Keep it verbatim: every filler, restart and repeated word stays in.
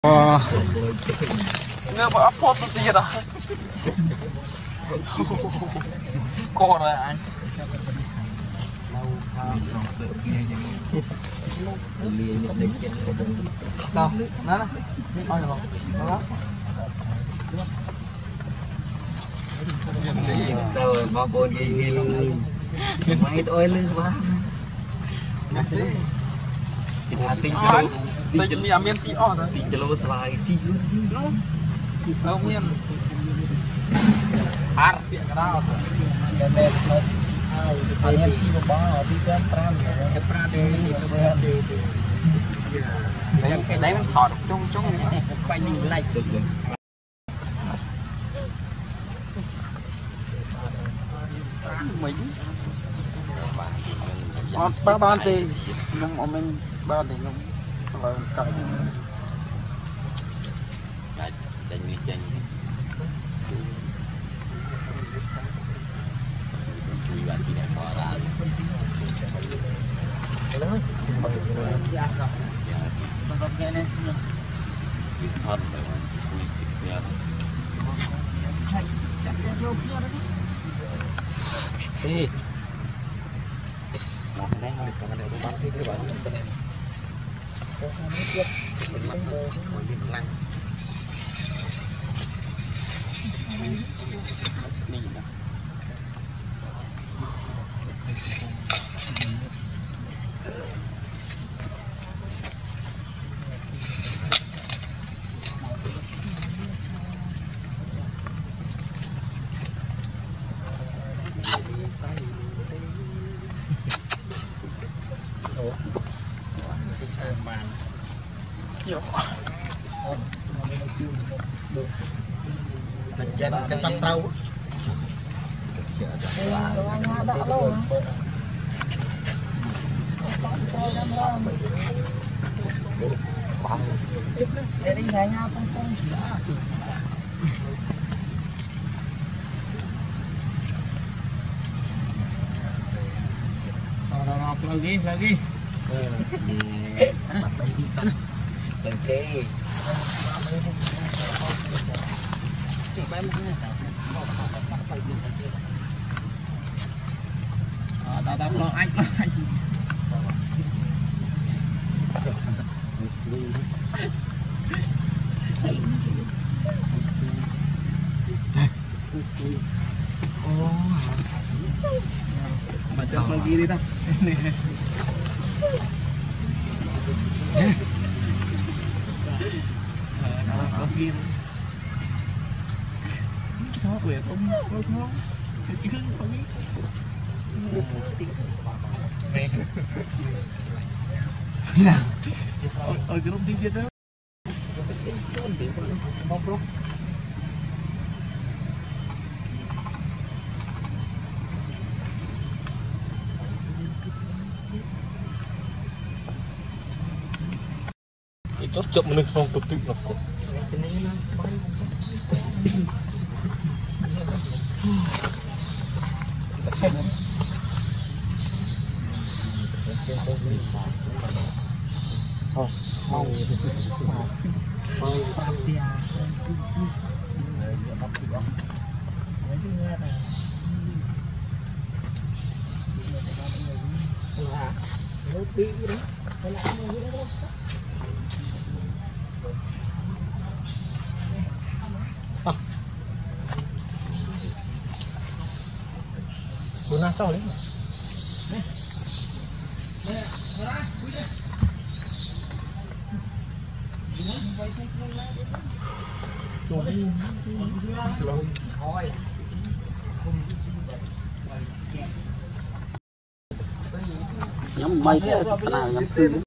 Wah, nggak apa-apa tuh tidak. Kok lah anh. Đâu, nó đó. Ôi được không? Đó. Đâu mà buồn gì gì luôn. Mấy ôi lư quá. Tình chơi tình mi miên xí ọt tình chơi lâu xoài xí luôn Đâu miên har cái đó rồi anh em xí một bó đi đến pram cái pram đi đấy cái đấy nó thọt chung chung quay nhìn lại mình ba ba thì nhưng mà mình ba thì nhưng mà cãi đánh như chanh chui bạn thì đẹp quá ra thân si một cái này còn cái bắt cái cái bạn cái này mình mặt nó bị lănนี่นะ chân chân tóc đâu để đi nhà nhau con con lagi lagi lagi tao tao lo anh anh mà cho lagi đi ta lagi nó về không không không chứ không biết ôi cái lúc đi đó bông bông itu cok menit song tutup nak. thôi mau mau sao đấy nhóm mây cái nào nhóm tư